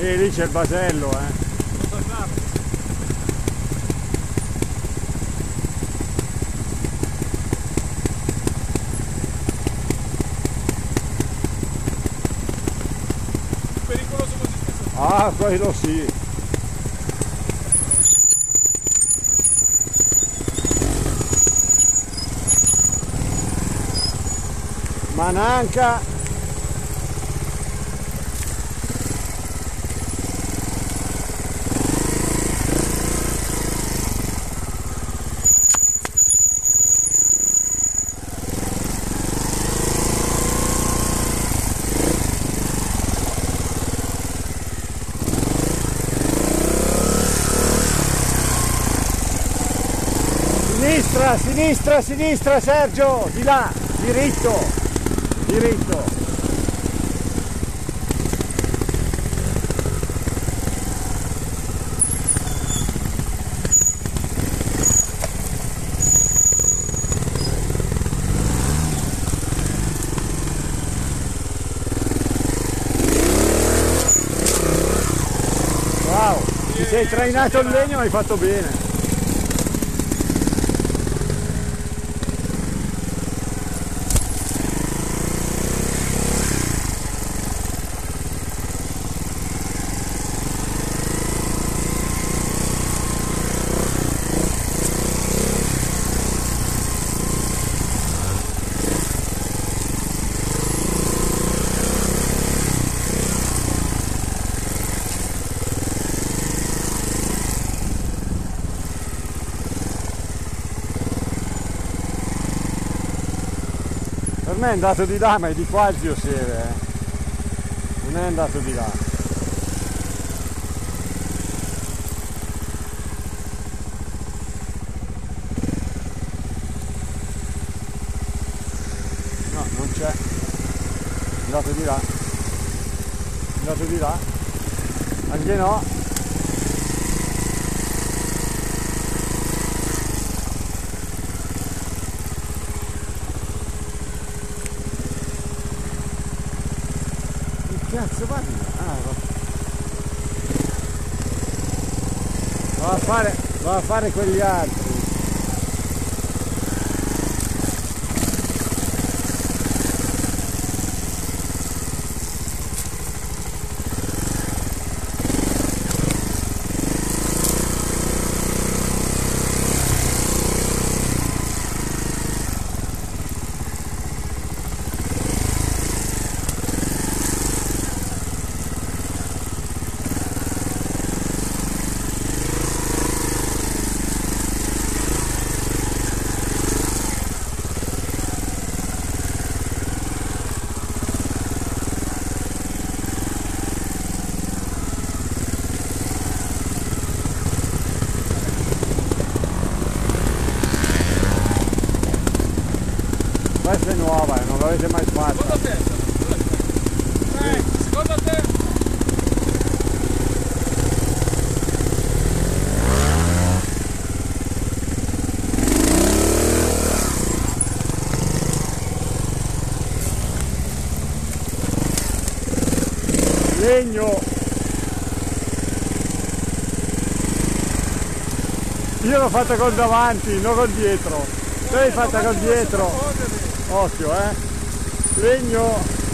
E lì c'è il basello, Pericoloso così spesso. Ah, quello sì. Mananca. Sinistra, sinistra, sinistra Sergio, di là, diritto, diritto. Wow, ti sei trainato il legno, hai fatto bene. Per me è andato di là, ma è di qua il zio Seve, non è andato di là. No, non c'è. È andato di là. È andato di là. Anche no. Cazzo, guarda, va a fare quegli altri. Questa è nuova, non l'avete mai fatta. Seconda testa. Seconda testa. Legno. Io l'ho fatta col davanti, non col dietro. Tu l'hai fatta col dietro. Occhio, legno.